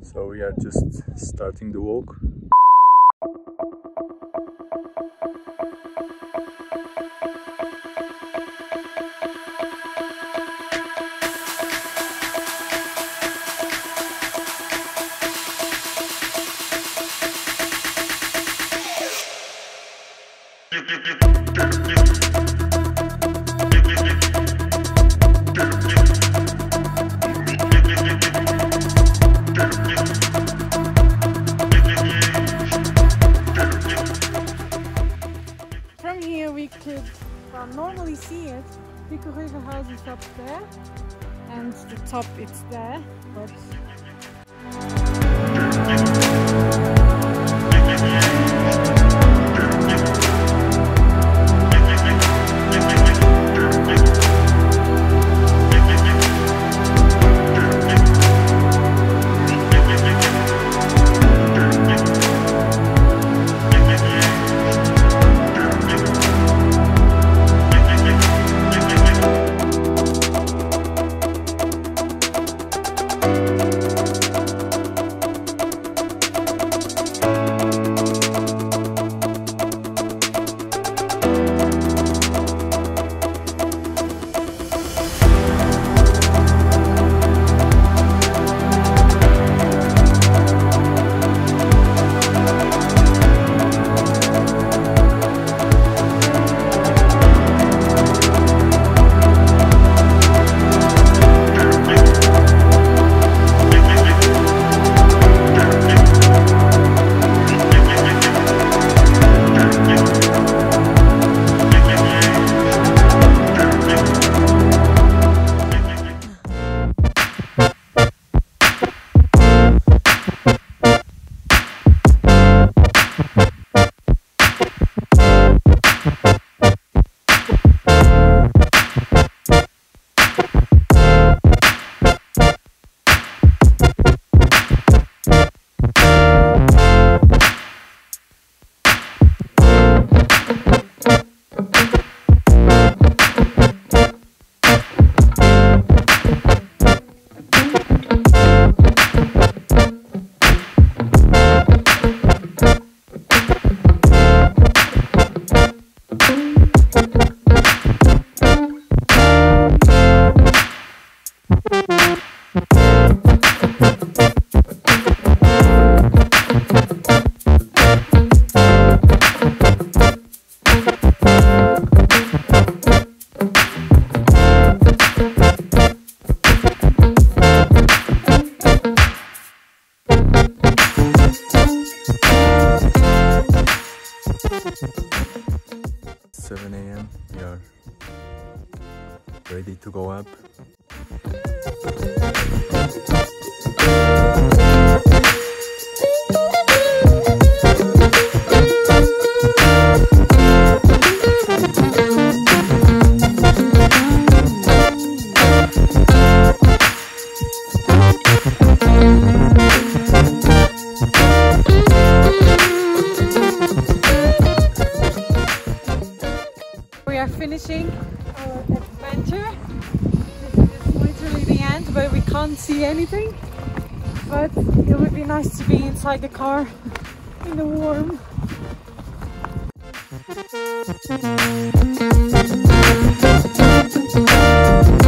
So we are just starting the walk. From here we could normally see it. Pico Ruivo house is up there and the top it's there. But We are ready to go up. we are finishing our adventure. This is literally the end where we can't see anything, but it would be nice to be inside the car in the warm.